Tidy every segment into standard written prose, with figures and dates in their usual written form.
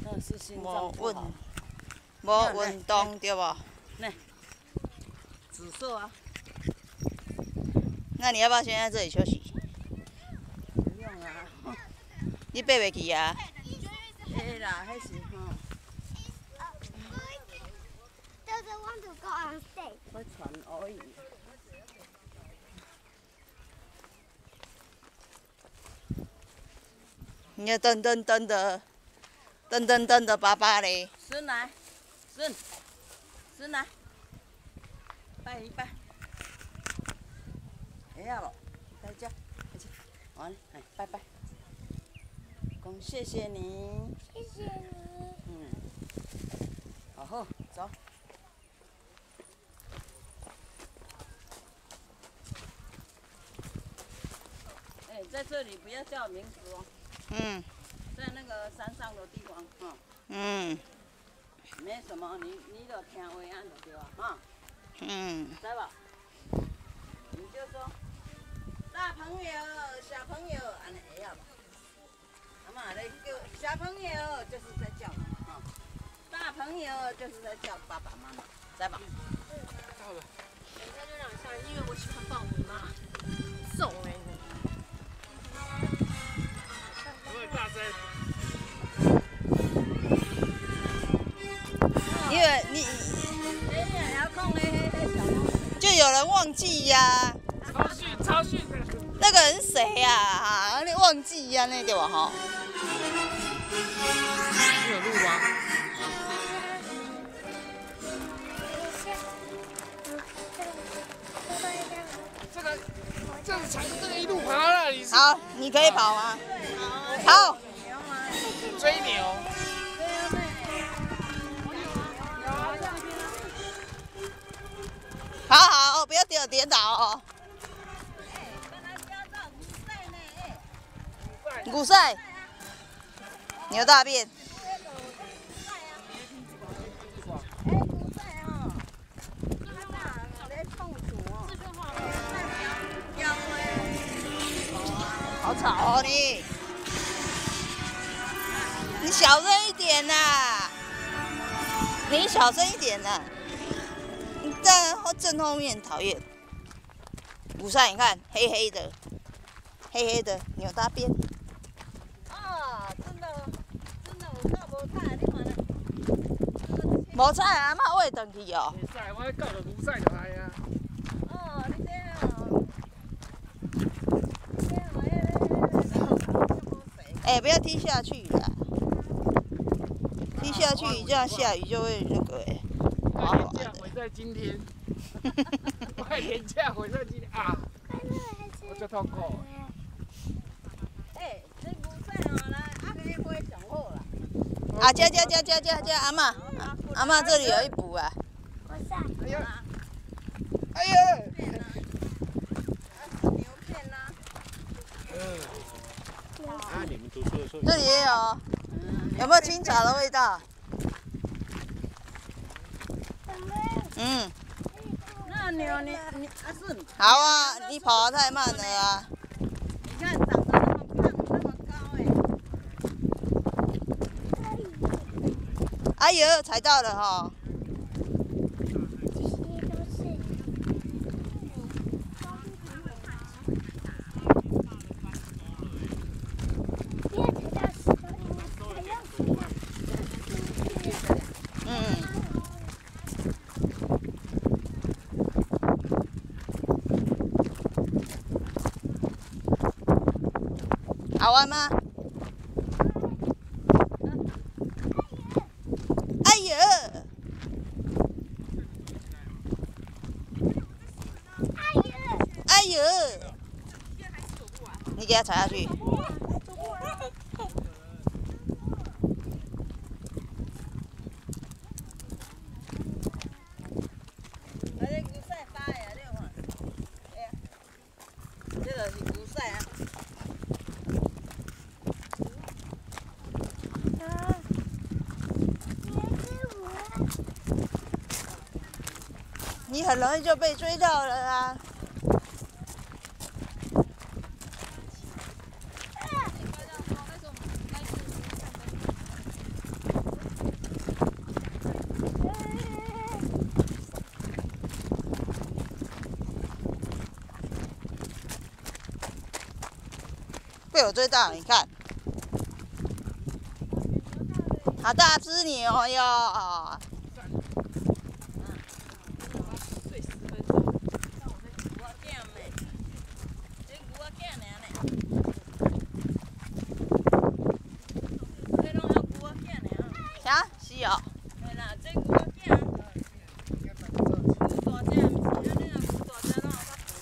那是心脏不好。 无运动对无？ 那紫色啊。 那你要不要先在这里休息？ 不用啊。 你爬袂去啊？ 会啦，迄是吼。 Doesn't want to go on stage. 会传而已。 你要蹬的爸爸嘞。 孙来，孙来，拜一拜。会啊咯，在这，完，哎，拜拜。讲谢谢你。 谢谢你。 嗯。好，走。哎，在这里不要叫名字哦。 嗯。 在那个山上的地方，哈。 嗯。 没什么，你就听话安就对啊，哈。 嗯。 知吧？你就说，大朋友、小朋友，安尼会晓吧？阿妈咧叫小朋友，就是在叫嘛，哈。大朋友就是在叫爸爸妈妈，知吧？ 到了。等一下就让一下，因为我喜欢抱你妈，送哎你。有点大声。 因为你就有人忘记呀。 超逊的。 那个人谁呀？啊，你忘记呀，那对吧？哈。 你有录吗？这样才这个一路爬到那里。 好，你可以跑吗？好。 追牛。 好，不要跌倒哦。古赛，牛大便。好吵哦你！你小声一点呐！你小声一点呐！你在正后面讨厌。古赛，你看黑黑的牛大便。 啊，真的，有够无彩，你看咧。 无彩啊，阿妈喂转去哦。 袂使，我到就无使就来啊。 哦，你这样。 哎，不要踢下去啦！踢下去这样下雨就会那个哎，滑滑的。 毁在今天。快廉价毁在今天啊！我最痛苦。 哎，这牛仔哦，来，阿个花上好啦。 啊，这，阿嬷这里有一补啊。 哎呀！哎呀！ 牛片啦。 啊，你们读书的时候。 这里也有，有没有清茶的味道？嗯。 那牛你阿顺。 好啊，你跑得太慢了啊。 你看长得那么胖，那么高哎。 哎呦，踩到了哈。好玩吗？哎呀！哎呀！你给它踩下去。 这个是牛仔啊。 你很容易就被追到了啊！ 被我追到，你看，好大只牛哟！ 睡10分钟。我囝咩？这牛仔囝尔呢？这拢还牛仔囝尔。 啥？是哦。 嘿啦，这牛仔囝。牛大只，毋是啊，你若牛大只拢有较肥。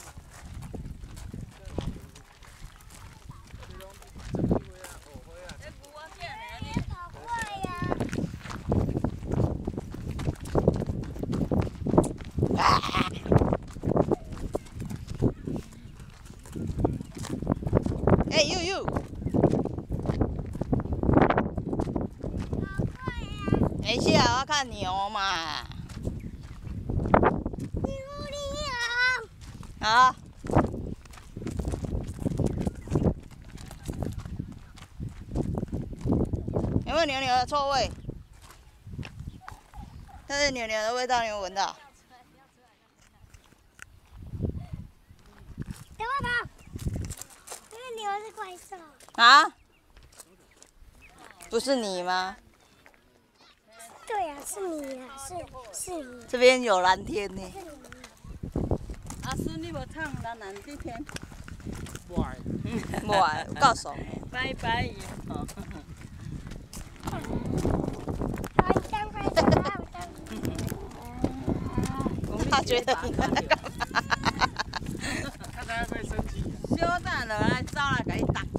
哎呦呦！等一下，我要看牛嘛。好。有没有牛牛的臭味？但是牛牛的味道你有闻到？ 等我跑，那个牛是怪兽。 啊？不是你吗？ 对呀、是你呀、是你。 这边有蓝天呢。 阿孙，你无唱咱蓝这天？ 不爱。 无啊，有够爽的。 拜拜伊吼。 他觉得你在干嘛？ 看他会不会生气。 小等落来走来，甲伊打。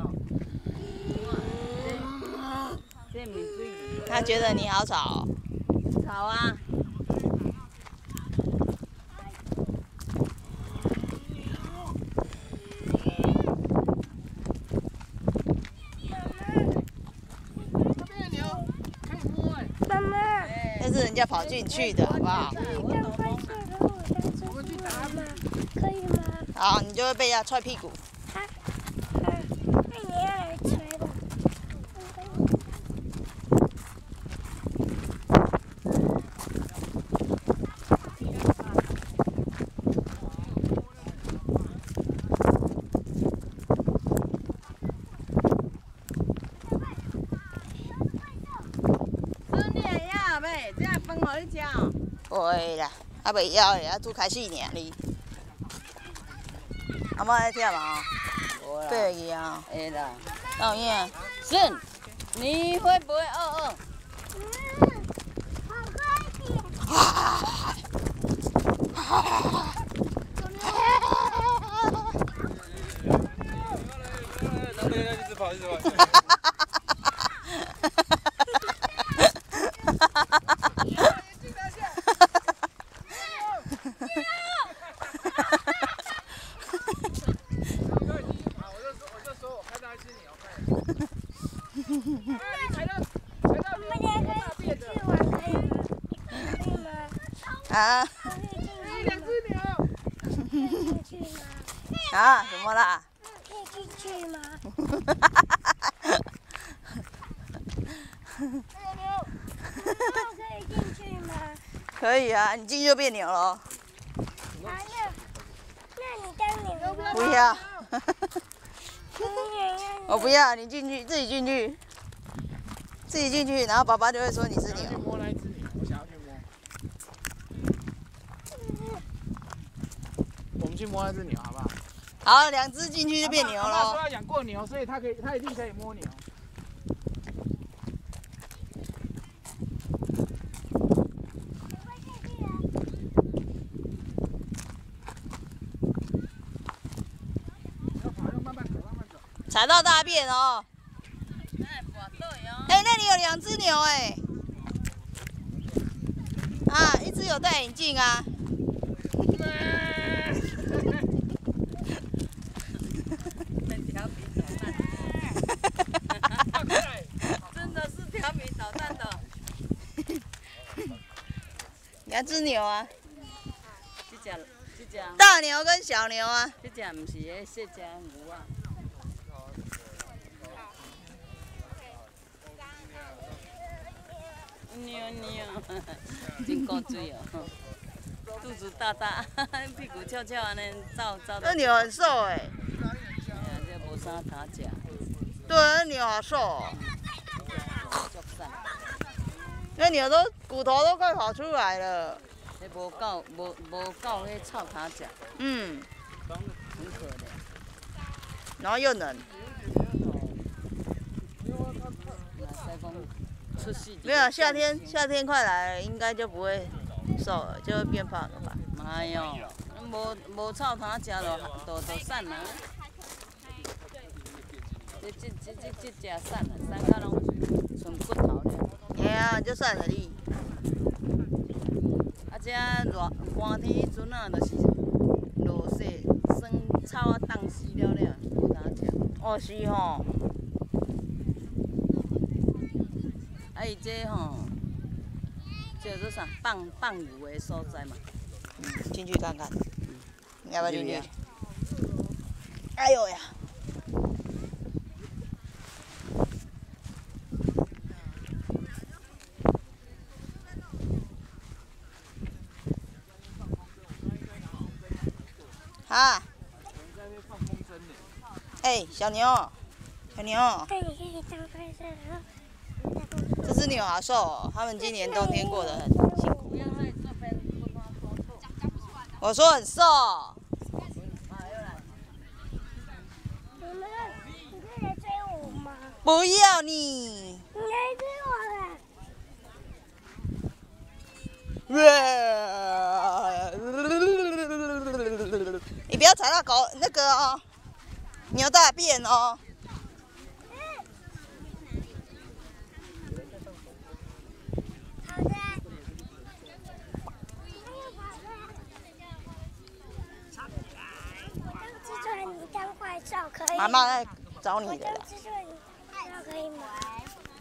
这面水鱼。 他觉得你好吵哦。 吵啊！ 这边的牛可以摸哎。 妈妈， 那是人家跑进去的，好不好？ 你当怪兽跟我当猪猪吗？可以吗？ 好，你就会被人家踹屁股。 那你要来捶我。 孙你会晓袂？这饭互你食哦。 会啦，啊袂晓的，啊拄开始尔你。阿妈在忝啊？ 无啦。 对去啊？ 会啦。 哪有影？ 孙，你会不会饿？ 好快点！ 一直跑，一直跑。 啊？ 两只牛。 啊？怎么啦？ 可以进去吗？可以进去吗？ 可以啊，你进去就变牛了。 那你当牛吗？ 不要， 我我不要，你进去，自己进去，自己进去，然后爸爸就会说你是去牛。 摸那一只牛，我想要去摸。我们去摸那只牛好不好？ 好，两只进去就变牛阿嬷说了。 要养过牛，所以他一定可以摸牛。要跑要慢慢走，慢慢走。 踩到大便哦。 哎，跋倒哦。 哎，那里有两只牛哎。啊，一只有戴眼镜啊。 调皮捣蛋。真的是调皮捣蛋的。 两只牛啊， 这只大牛跟小牛啊。 这只毋是迄小只牛啊。牛牛，真古锥哦，肚子大大，屁股翘翘安尼走走。 那牛很瘦哎。 这无瘦啥他食， 对，那牛好瘦哦， 足瘦。 那牛都骨头都快跑出来了。 迄无够迄臭他食， 嗯， 很可怜。 然后又冷。 若使讲出世。 没有，夏天快来了，应该就不会瘦了，就会变胖了吧？ 妈哟，无臭他食就瘦啦。这食瘦啦，瘦到拢剩骨头了。 嘿啊，就散了你。 啊，这寒天迄阵啊，就是落雪，酸草啊冻死了，无通食。 哦，是吼。 啊，伊这吼叫做啥放牛的所在嘛。 进去看看。你要不要进去？哎呦呀！啊！哎，小牛，小牛， 对，你可以当快乐这只牛好瘦哦，它们今年冬天过得很辛苦。我说很瘦。 你可以来追我吗？ 不要你。 你来追我了。 你不要踩到狗那个哦，牛大便哦。 好的。我当蜘蛛人，你当怪兽可以吗？ 妈妈在找你我的啦。 当蜘蛛人，可以吗？